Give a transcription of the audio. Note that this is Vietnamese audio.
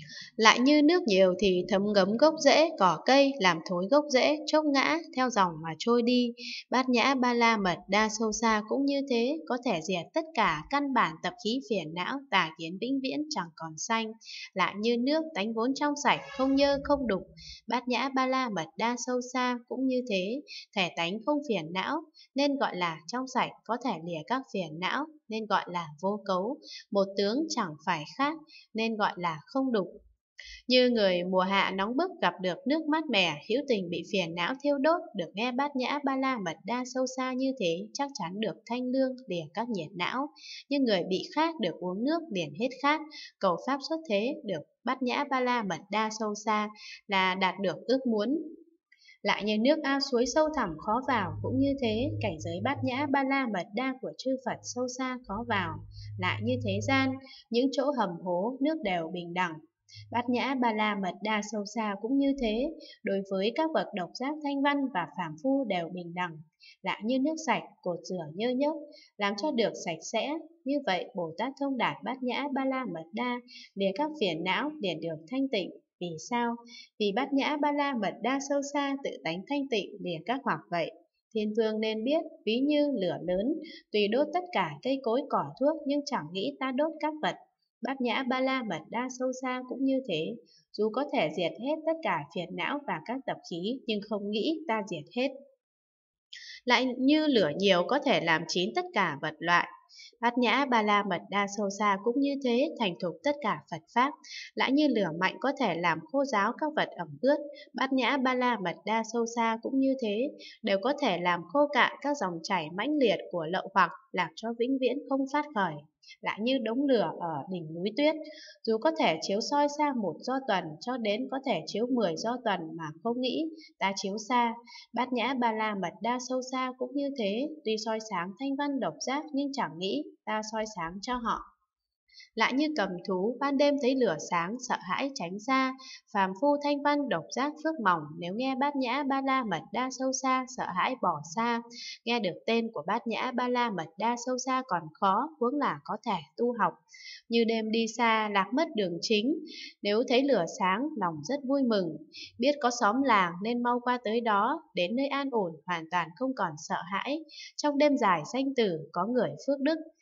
Lại như nước nhiều thì thấm ngấm gốc rễ, cỏ cây làm thối gốc rễ, chốc ngã theo dòng mà trôi đi. Bát nhã ba la mật đa sâu xa cũng như thế, có thể diệt tất cả căn bản tập khí phiền não, tà kiến vĩnh viễn chẳng còn sanh. Lại như nước tánh vốn trong sạch, không nhơ không đục. Bát nhã ba la mật đa sâu xa cũng như thế, thể tánh không phiền não nên gọi là trong sạch, có thể lìa các phiền não nên gọi là vô cấu, một tướng chẳng phải khác nên gọi là không đục. Như người mùa hạ nóng bức gặp được nước mát mẻ, hữu tình bị phiền não thiêu đốt, được nghe bát nhã ba la mật đa sâu xa như thế, chắc chắn được thanh lương, lìa các nhiệt não. Như người bị khát được uống nước liền hết khát, cầu pháp xuất thế, được bát nhã ba la mật đa sâu xa là đạt được ước muốn. Lại như nước ao suối sâu thẳm khó vào, cũng như thế, cảnh giới bát nhã ba la mật đa của chư Phật sâu xa khó vào. Lại như thế gian, những chỗ hầm hố, nước đều bình đẳng. Bát nhã ba la mật đa sâu xa cũng như thế, đối với các bậc độc giác thanh văn và phàm phu đều bình đẳng. Lại như nước sạch, cột rửa nhơ nhớp, làm cho được sạch sẽ. Như vậy, Bồ Tát thông đạt bát nhã ba la mật đa, để các phiền não liền được thanh tịnh. Vì sao? Vì bát nhã ba la mật đa sâu xa tự tánh thanh tịnh liền các hoặc vậy. Thiên vương nên biết, ví như lửa lớn, tùy đốt tất cả cây cối cỏ thuốc nhưng chẳng nghĩ ta đốt các vật. Bát nhã ba la mật đa sâu xa cũng như thế, dù có thể diệt hết tất cả phiền não và các tập khí nhưng không nghĩ ta diệt hết. Lại như lửa nhiều có thể làm chín tất cả vật loại. Bát nhã ba la mật đa sâu xa cũng như thế, thành thục tất cả Phật Pháp. Lại như lửa mạnh có thể làm khô ráo các vật ẩm ướt. Bát nhã ba la mật đa sâu xa cũng như thế, đều có thể làm khô cạn các dòng chảy mãnh liệt của lậu hoặc, làm cho vĩnh viễn không phát khởi. Lại như đống lửa ở đỉnh núi tuyết, dù có thể chiếu soi xa một do tuần cho đến có thể chiếu 10 do tuần mà không nghĩ ta chiếu xa. Bát nhã ba la mật đa sâu xa cũng như thế, tuy soi sáng thanh văn độc giác nhưng chẳng nghĩ ta soi sáng cho họ. Lại như cầm thú, ban đêm thấy lửa sáng, sợ hãi tránh ra. Phàm phu thanh văn độc giác phước mỏng, nếu nghe bát nhã ba la mật đa sâu xa, sợ hãi bỏ xa. Nghe được tên của bát nhã ba la mật đa sâu xa còn khó, huống là có thể tu học. Như đêm đi xa, lạc mất đường chính, nếu thấy lửa sáng, lòng rất vui mừng. Biết có xóm làng nên mau qua tới đó, đến nơi an ổn, hoàn toàn không còn sợ hãi. Trong đêm dài sanh tử, có người phước đức,